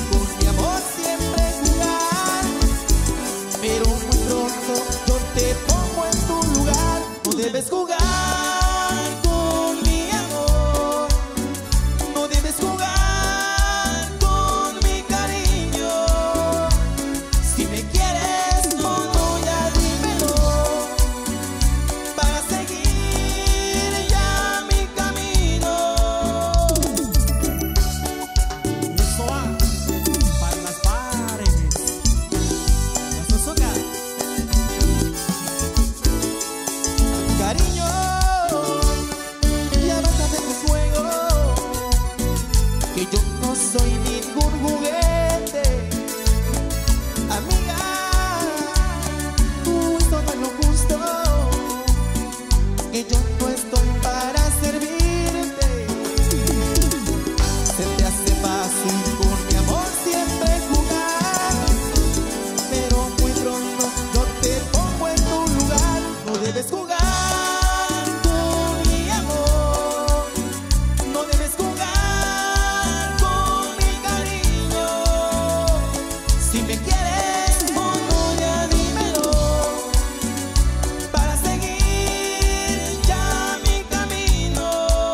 con mi amor siempre jugar, pero muy pronto yo te pongo en tu lugar. No debes jugar con mi amor, no debes jugar con mi cariño. Si me quieres, no, ya dímelo, para seguir ya mi camino. Eso va para las paredes, las Osoca. Cariño, ya basta de tus juegos, que yo no soy ningún juguete. Amiga, esto no es lo justo, que yo no estoy para servirte. Se te hace fácil con mi amor siempre jugar, pero muy pronto yo te pongo en tu lugar. No debes jugar con mi amor, no debes jugar con mi cariño. Si me quieres o no, ya dímelo, para seguir ya mi camino.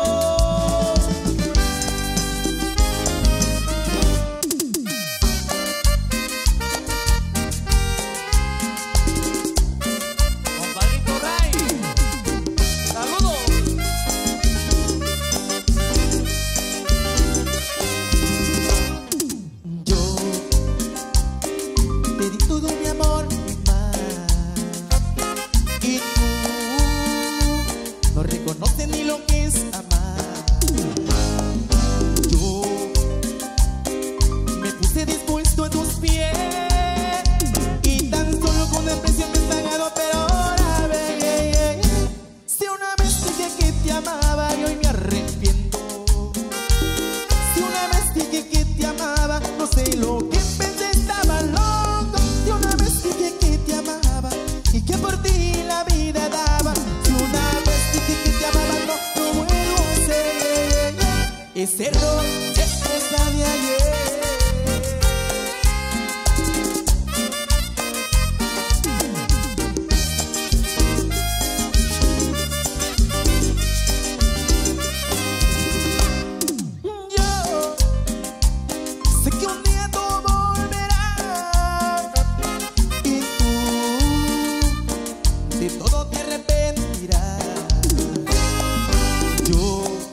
Compadrito Ray, saludos. Yo te di todo mi amor y más, y tú no reconoces ni lo que es amar. Yo me puse dispuesto a tus pies, y tan solo con el precio que he pagado, pero ahora ve, si una vez dije que te amaba y hoy me arrepiento. Si una vez dije que te amaba, no sé lo que pensé, estaba loco. Si una vez dije que te amaba y que por ti la vida daba. Si una vez dije que te amaba, no vuelvo a hacer. Ese error es cosa de ayer. Yo sé que un día todo volverá, y tú de todo te arrepentirás. Yo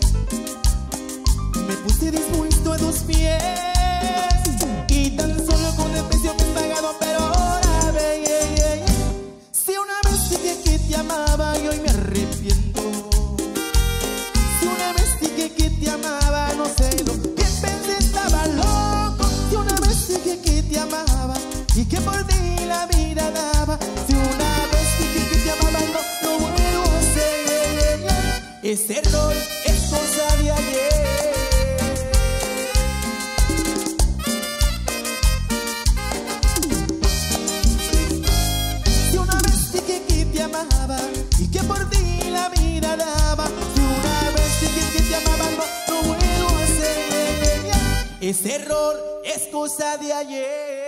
me puse dispuesto a tus pies, y tan solo con el precio que he pagado, pero ahora ve, si una vez dije que te amaba y hoy me arrepiento. Si una vez dije que te amaba, no sé lo que pensé, estaba loco. Si una vez dije que te amaba y que por ti la vida daba. Si una vez dije que te amaba, no vuelvo a hacer. Ese error es cosa de ayer. Si una vez dije que te amaba y que por ti la vida daba. Si una vez dije que te amaba, no vuelvo a hacer. Ese error es cosa de ayer.